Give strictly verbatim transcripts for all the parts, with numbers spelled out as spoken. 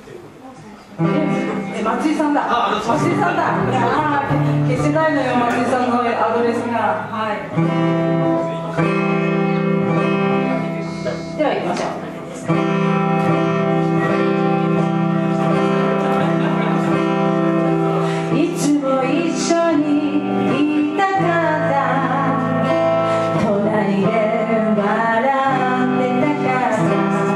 え、松井さんだ。松井さんだ。ああ、消せないのよ、松井さんのアドレスが。はい。では行きましょう。いつも一緒にいたかった、隣で笑ってたからさ、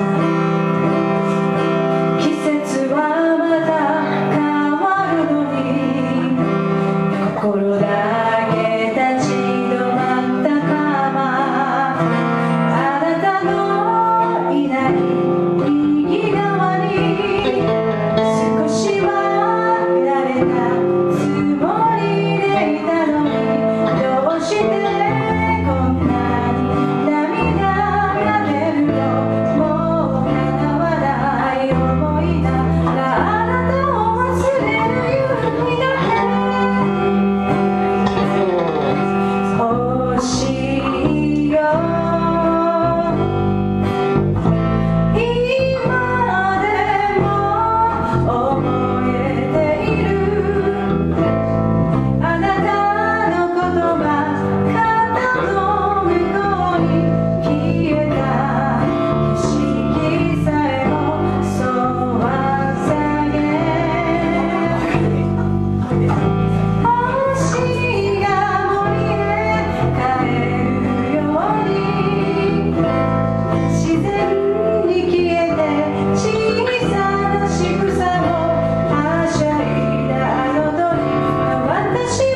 季節はまだ変わるのに、心だけ立ち止まったまま、あなたのいない右側に少しは慣れたつもりでいたのに、どうしてこんなに涙が出るの。もう叶わない想いならあなたを忘れる勇気だけ欲しいよ。今でも覚えている、あなたの言葉、肩の向こうに消えた景色さえもそわさげ、星が森へ帰るように自然に消えて、小さな仕草もはしゃいだあの鳥の私も、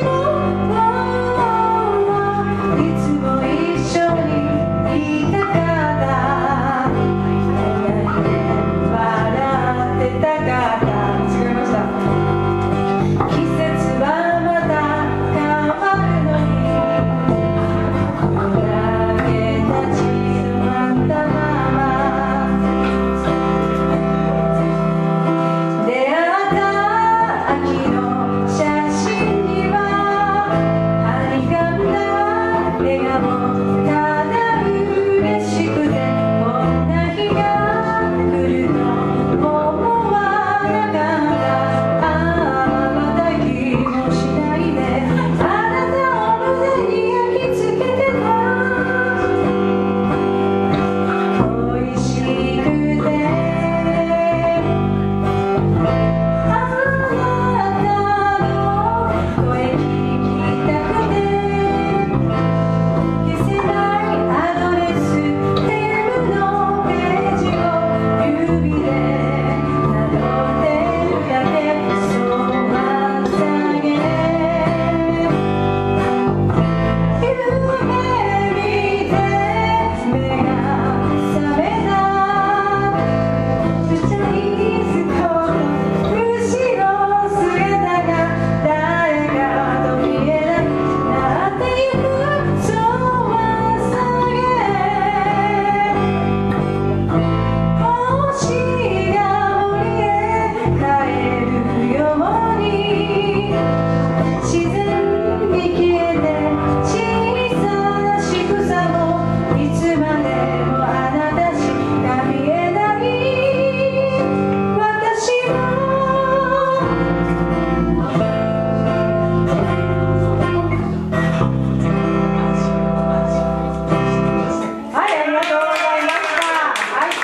いつも一緒にいたかった、笑ってたかった。